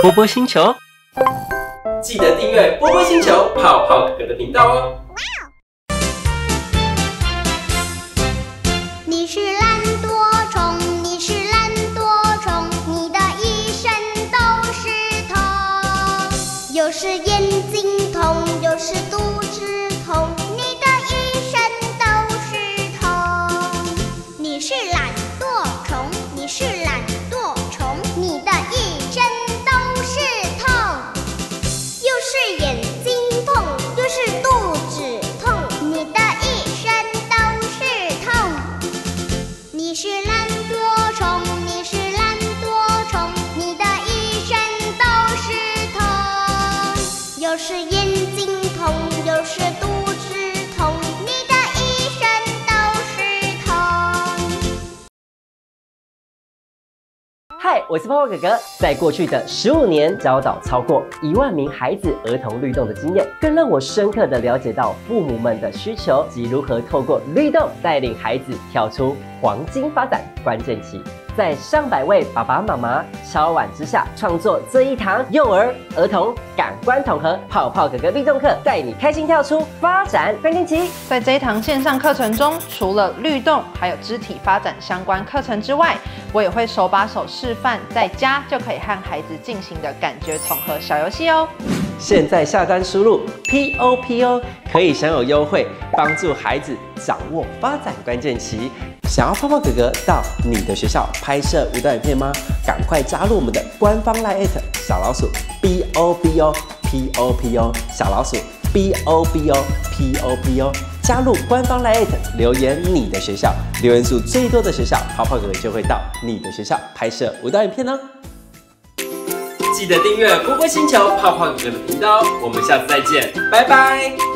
波波星球， 记得订阅波波星球泡泡哥哥的频道哦。 你是懒惰虫，你是懒惰虫，你的一身都是痛，又是眼睛痛，又是肚子痛，你的一身都是痛。你是懒惰虫，你是懒惰虫，你的一身都是痛，又是眼睛痛，又是肚子痛，你的一身都是痛。你是懒惰虫，你是懒惰虫，你的一身都是痛，又是眼睛痛，又是肚子痛，你的一身都是痛。 嗨，我是泡泡哥哥。在过去的15年，教导超过1万名孩子儿童律动的经验，更让我深刻的了解到父母们的需求及如何透过律动带领孩子跳出黄金发展关键期。在上百位爸爸妈妈敲碗之下，创作这一堂幼儿、儿童感官统合泡泡哥哥律动课，带你开心跳出发展关键期。 在这一堂线上课程中，除了律动还有肢体发展相关课程之外，我也会手把手示范，在家就可以和孩子进行的感觉统合小游戏哦。 现在下单输入 POPO 可以享有优惠，帮助孩子掌握发展关键期。想要泡泡哥哥到你的学校拍摄舞蹈影片吗？赶快加入我们的官方 LINE@ 小老鼠 BOBO POPO 小老鼠 BOBO POPO， 加入官方 LINE@ 留言你的学校，留言数最多的学校，泡泡哥哥就会到你的学校拍摄舞蹈影片哦。 记得订阅波波星球泡泡哥哥的频道哦，我们下次再见，拜拜。